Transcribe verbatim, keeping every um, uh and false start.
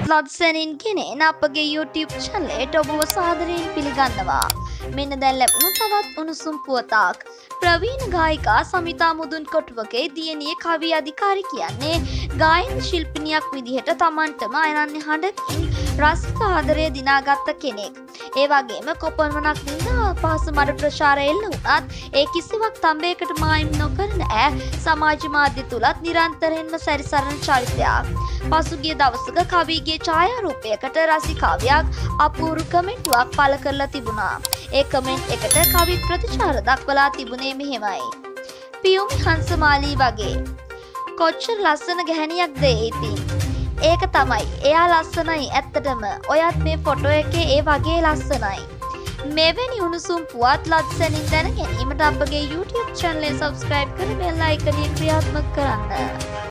ලත්සැනින් ගෙනෙන අපගේ YouTube channel එකට ඔබව සාදරයෙන් පිළිගන්නවා. මෙන්න දැන් ලැබුණු තවත් උණුසුම් පුවතක්. ප්‍රවීණ ගායිකා සමිතා මුදුන් කොටුවගේ දියණිය කවි අධිකාරි කියන්නේ ගායන ශිල්පිනියක් විදිහට Tamanටම අයනන්නේ හඬකින් රසික ආදරය දිනාගත්ත කෙනෙක්. ඒ වගේම කොපමණක් නින්දා අපහාස මඩ ප්‍රචාර එල්ල වුණත් ඒ කිසිවක් තඹයකට මායිම් නොකරන ඈ සමාජ මාධ්‍ය තුලත් නිරන්තරයෙන්ම සැරිසරන චරිතයක්. පසුගිය දවසක කවිගේ ඡායාරූපයකට රසිකාවියක් අපූර්ව කමෙන්ටුවක් පළ කරලා තිබුණා. ඒ කමෙන්ට් එකට කවි ප්‍රතිචාර දක්වලා තිබුණේ මෙහෙමයි. පියුම් හංසමාලී වගේ කොච්චර ලස්සන ගැහණියක්ද ඒ ඉතින්. ඒක තමයි. එයා ලස්සනයි ඇත්තටම. ඔයත් මේ ෆොටෝ එකේ ඒ වගේ ලස්සනයි. මෙවැනි උණුසුම් පුවත් ලත්සැනින් දැන ගැනීමට අපගේ YouTube channel එක subscribe කර bell icon එක ක්‍රියාත්මක කරන්න.